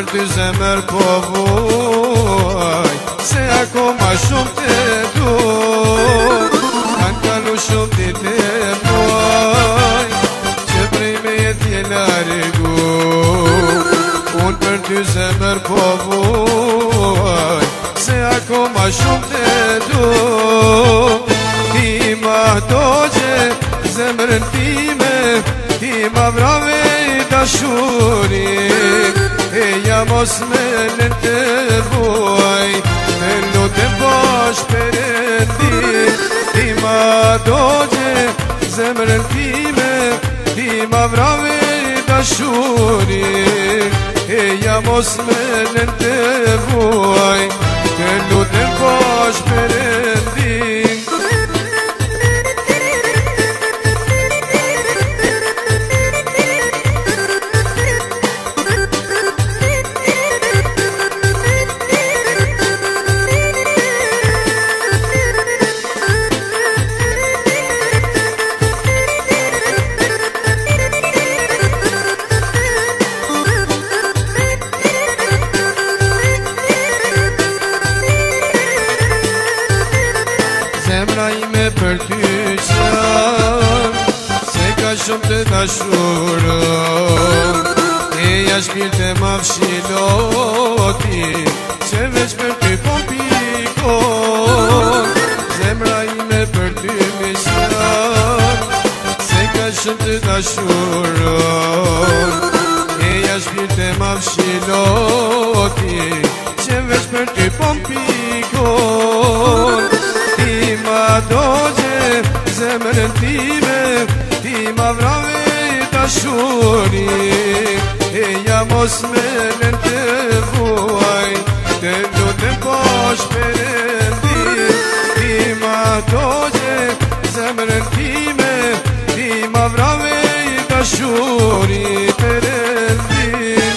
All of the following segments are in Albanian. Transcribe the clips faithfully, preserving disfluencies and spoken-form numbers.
ty zemër po vuaj, se akoma shumë të du. Kanë kalu shumë ditë e muaj, që prej me jetë largu. Unë për ty zemër po vuaj, se akoma shumë të du. Ti ma doqe zemrën time, ti ma vrave i dashurin. E ja mos me lën të vuaj, me lutem bash Perëndin. Ti ma doqe zemrën time, ti ma vrave i dashurin. E ja mos me lën të vuaj, me lutem bash Perëndin. Zemra ime për ty qan, se ka shumë të dashurën. E ja shpirte ma fshiloti, që veç për ty po pikon. Zemra ime për ty qan, se ka shumë të dashurën. E ja shpirte ma fshiloti, që veç për ty po pikon. Ti ma doqe zemrën time, ti ma vrave i dashurin. E ja mos me lën të vuaj, të lutem bash Perëndin. Ti ma doqe zemrën time, ti ma vrave i dashurin. Perëndin.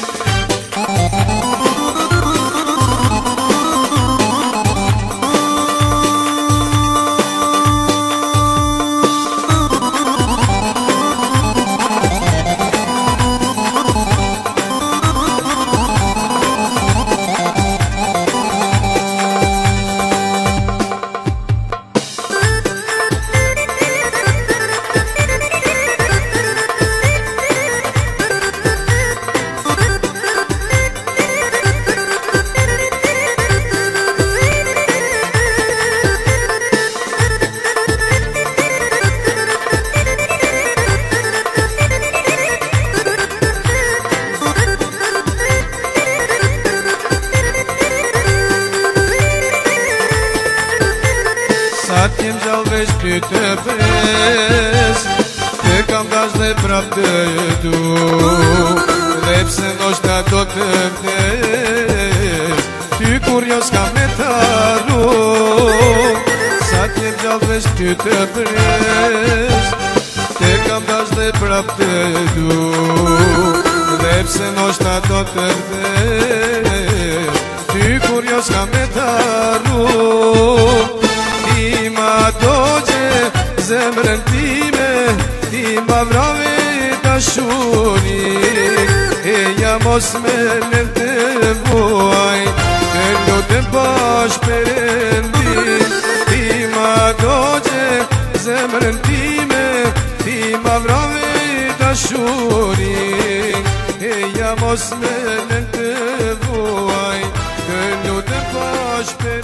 Sa t'jem gjallë veç ty të pres, të kam dash dhe prap të du. Dhe pse ndoshta do të vdes, ty kur jo s'kam me t'arru. Sa t'jem gjallë veç ty të pres, të kam dash dhe prap të du. Dhe pse ndoshta do të vdes, ty kur jo s'kam me t'arru. Ti ma doqe zemrën time, ti ma vrave i dashurin. E ja mos me lën të vuaj, të lutem bash Perëndin. Ti ma doqe zemrën time, ti ma vrave i dashurin. E ja mos me lën të vuaj, të lutem bash Perëndin.